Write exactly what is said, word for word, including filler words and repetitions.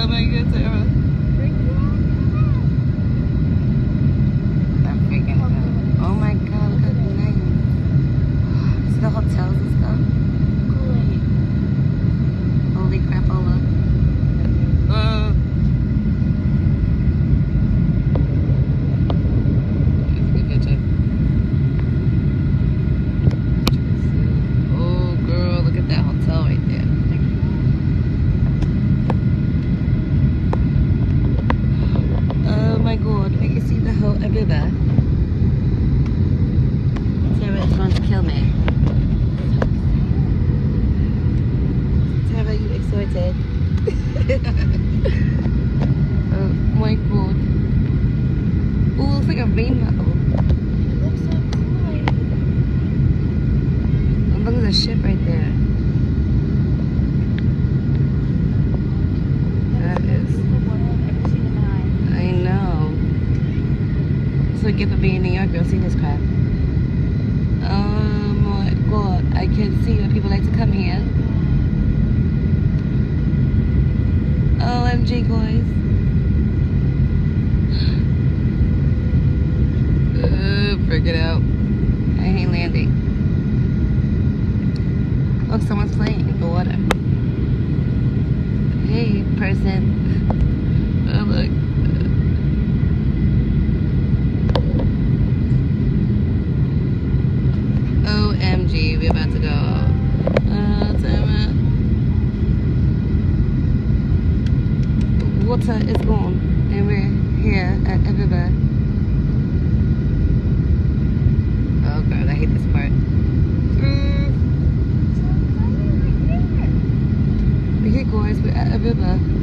my god, Sarah. I'm freaking out. Oh my god, look at the name. See the hotels and stuff? Holy crapola. Uh. That's a good picture. Oh girl, look at that hotel right there. Oh my god, we can see the whole Aruba. Sarah is going to kill me. Sarah, you excited? Oh my god. Oh, looks like a rainbow. It looks so cool. And look at the ship right there. That is. I know. It's like if I'm being in New York, you'll see this crap. Oh my god, I can see that people like to come here. O M G, guys. Uh, freak it out. I ain't landing. Look, someone's playing in the water. Hey, person. Oh, look. O M G, we're about to go. Uh, damn it. Water is gone, and we're here at Aruba. Oh god, I hate this part. Mm. Okay, guys, we're at Aruba.